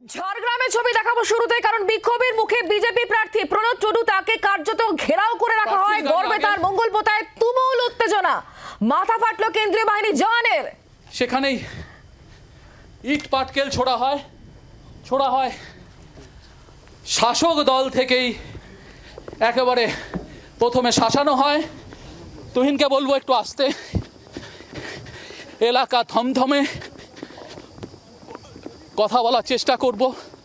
ঝাড়গ্রামে ছবি দেখাবো শুরুতে, কারণ বিক্ষোভের মুখে বিজেপি প্রার্থী প্রণব টুডু তাকে কার্যত ঘেরাও করে রাখা হয়। গর্বে তার মঙ্গল পোতায় তুমুল উত্তেজনা, মাথা ফাটলো কেন্দ্রীয় বাহিনীর জওয়ানের। সেখানেই ইট পাটকেল ছোড়া হয় শাসক দল থেকেই একেবারে প্রথমে শাসানো হয়। তুহিনকে বলবো একটু আস্তে, এলাকা থমথমে, কথা বলার চেষ্টা করব।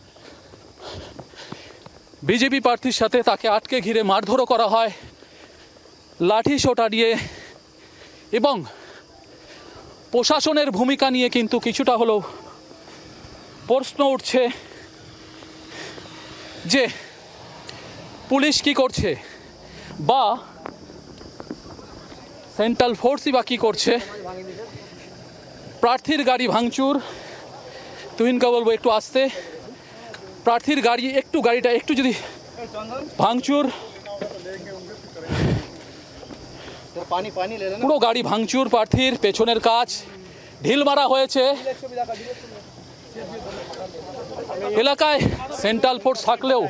বিজেপি প্রার্থীর সাথে তাকে আটকে ঘিরে মারধরও করা হয় লাঠি সোটা দিয়ে, এবং প্রশাসনের ভূমিকা নিয়ে কিন্তু কিছুটা হলেও প্রশ্ন উঠছে যে পুলিশ কি করছে বা সেন্ট্রাল ফোর্সই বা কি করছে। প্রার্থীর গাড়ি ভাঙচুর, তুহিনকে বলবো একটু আসতে, প্রার্থীর গাড়ি গাড়িটা একটু যদি ভাঙচুর, পুরো গাড়ি ভাঙচুর, প্রার্থীর পেছনের কাজ ঢিল মারা হয়েছে। এলাকায় সেন্ট্রাল ফোর্স থাকলেও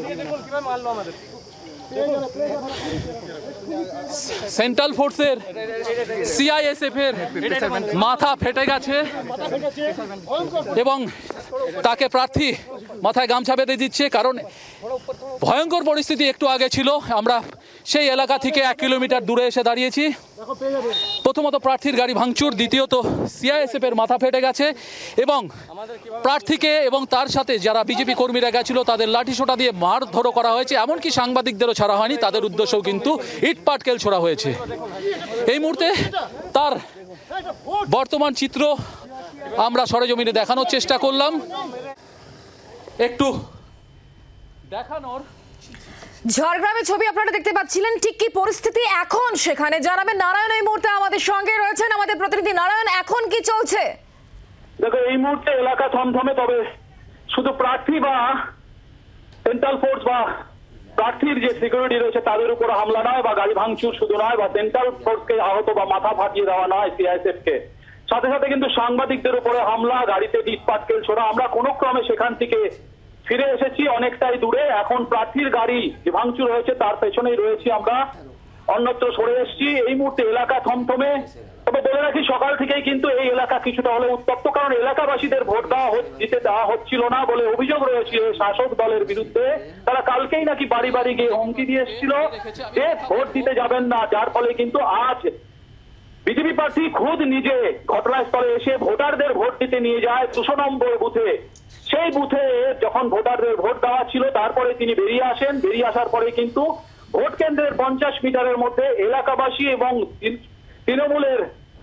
সেন্ট্রাল ফোর্সের সিআইএসএফ এর মাথা ফেটে গেছে এবং তাকে প্রার্থী মাথায় গামছা বেঁধে দিচ্ছে। কারণ ভয়ঙ্কর পরিস্থিতি একটু আগে ছিল, আমরা সেই এলাকা থেকে 1 কিলোমিটার দূরে এসে দাঁড়িয়েছি। প্রথমত প্রার্থীর গাড়ি ভাঙচুর, দ্বিতীয়ত সিআইএসএফ এর মাথা ফেটে গেছে এবং প্রার্থীকে এবং তার সাথে যারা বিজেপি কর্মীরা গেছিল তাদের লাঠি সোটা দিয়ে মারধরও করা হয়েছে। এমনকি সাংবাদিকদেরও ছাড়া হয়নি, তাদের উদ্দেশ্যেও কিন্তু ইট পাটকেল ছোড়া হয়েছে। এই মুহূর্তে তার বর্তমান চিত্র আমরা সরেজমিনে দেখানোর চেষ্টা করলাম, একটু দেখানোর। ঝাড়গ্রামের ছবি আপনারা দেখতে পাচ্ছিলেন, ঠিক কি পরিস্থিতি এখন সেখানে জানাবেন নারায়ণ এই মুহূর্তে আমাদের সঙ্গে রয়েছেন, আমাদের প্রতিনিধি নারায়ণ। এখন কি চলছে? দেখো, এই মুহূর্তে এলাকা থমথমে, তবে শুধু প্রার্থী বা সেন্ট্রাল ফোর্স বা প্রার্থীর যে সিকিউরিটি রয়েছে তাদের উপর হামলা নয়, বা গাড়ি ভাঙচুর শুধু নয়, বা সেন্ট্রাল ফোর্সকে আহত বা মাথা ফাটিয়ে দেওয়া নয় সিআইএসএফ কে, সাথে সাথে কিন্তু সাংবাদিকদের উপরে হামলা, গাড়িতে ইট পাটকেল ছোড়া। আমরা কোনো ক্রমে সেখান থেকে ফিরে এসেছি অনেকটাই দূরে। এখন প্রার্থীর গাড়ি যে ভাঙচুর হয়েছে তার পেছনেই রয়েছি আমরা, অন্যত্র সরে এসেছি। এই মুহূর্তে এলাকা থমথমে, তবে বলে রাখি সকাল থেকেই কিন্তু এই এলাকা কিছুটা হলে উত্তপ্ত, কারণ এলাকাবাসীদের ভোট দিতে দেওয়া হচ্ছিল না বলে অভিযোগ রয়েছে শাসক দলের বিরুদ্ধে। তারা কালকেই নাকি বাড়ি বাড়ি গিয়ে হুমকি দিয়ে এসেছিল যে ভোট দিতে যাবেন না, যার ফলে কিন্তু আজ বিজেপি প্রার্থী খুদ নিজে ঘটনাস্থলে এসে ভোটারদের ভোট দিতে নিয়ে যায় 200 নম্বর বুথে। সেই বুথে যখন ভোটারদের ভোট দেওয়া ছিল তারপরে তিনি বেরিয়ে আসেন। বেরিয়ে আসার পরে কিন্তু ভোট কেন্দ্রের 50 মিটারের মধ্যে এলাকাবাসী এবং তৃণমূলের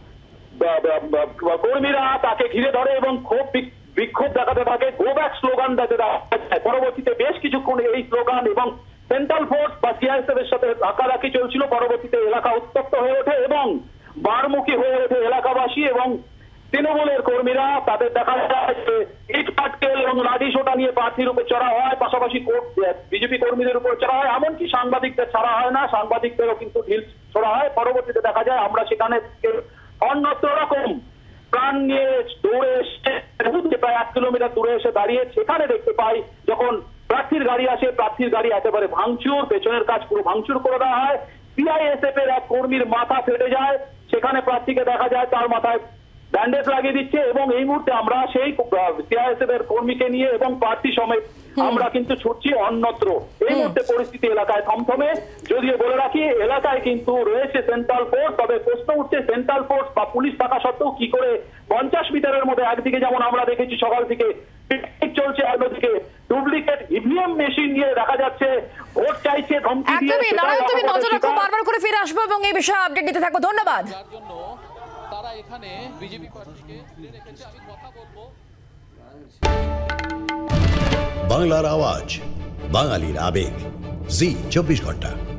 কর্মীরা তাকে ঘিরে ধরে এবং খুব বিক্ষোভ দেখাতে থাকে, গো ব্যাক স্লোগান দিতে থাকে। পরবর্তীতে বেশ কিছুক্ষণ এই স্লোগান এবং সেন্ট্রাল ফোর্স বা সিআইএসএফ এর সাথে ধাক্কাধাক্কি চলছিল। পরবর্তীতে এলাকা উত্তপ্ত হয়ে ওঠে এবং বারমুখী হয়ে ওঠে এলাকাবাসী এবং তৃণমূলের কর্মীরা। তাদের দেখা যায় যে ইট পাটকেল এবং লাঠি সোটা নিয়ে প্রার্থীর উপর চড়া হয়, পাশাপাশি বিজেপি কর্মীদের উপর চড়া হয়, এমনকি সাংবাদিকদের ছাড়া হয় না, সাংবাদিকদেরও কিন্তু ঢিল ছোড়া হয়। পরবর্তীতে দেখা যায় আমরা সেখানে অন্যত্র রকম প্রাণ নিয়ে দৌড়ে এসে প্রায় 1 কিলোমিটার দূরে এসে দাঁড়িয়ে সেখানে দেখতে পাই যখন প্রার্থীর গাড়ি আসে, প্রার্থীর গাড়ি একেবারে ভাঙচুর, পেছনের কাজ পুরো ভাঙচুর করে দেওয়া হয়। সিআইএসএফ এর এক কর্মীর মাথা ফেটে যায়, সেখানে প্রার্থীকে দেখা যায় তার মাথায় ব্যান্ডেজ লাগিয়ে দিচ্ছে এবং এই মুহূর্তে আমরা সেই সিআইএসএফ এর কর্মীকে নিয়ে এবং প্রার্থী সমেত আমরা কিন্তু ছুটছি অন্যত্র। এই মুহূর্তে পরিস্থিতি এলাকায় থমথমে, যদিও বলে রাখি এলাকায় কিন্তু রয়েছে সেন্ট্রাল ফোর্স। তবে প্রশ্ন উঠছে সেন্ট্রাল ফোর্স বা পুলিশ থাকা সত্ত্বেও কি করে 50 মিটারের মধ্যে একদিকে যেমন আমরা দেখেছি সকাল থেকে পিকনিক চলছে, অন্যদিকে ডুপ্লিকেট ইভিএম মেশিন নিয়ে দেখা যাচ্ছে ভোট চাইছে, ধমকি দিয়ে। একদমই নারায়ণ, তুমি নজর রাখো, বারবার করে ফিরে আসবো এবং এই বিষয়ে আপডেট দিতে থাকবো। ধন্যবাদ। যার জন্য তারা এখানে বিজেপি প্রার্থীকে ঘিরে রেখেছে। আমি কথা বলবো। বাংলার আওয়াজ, বাঙালির আবেগ, জি 24 ঘন্টা।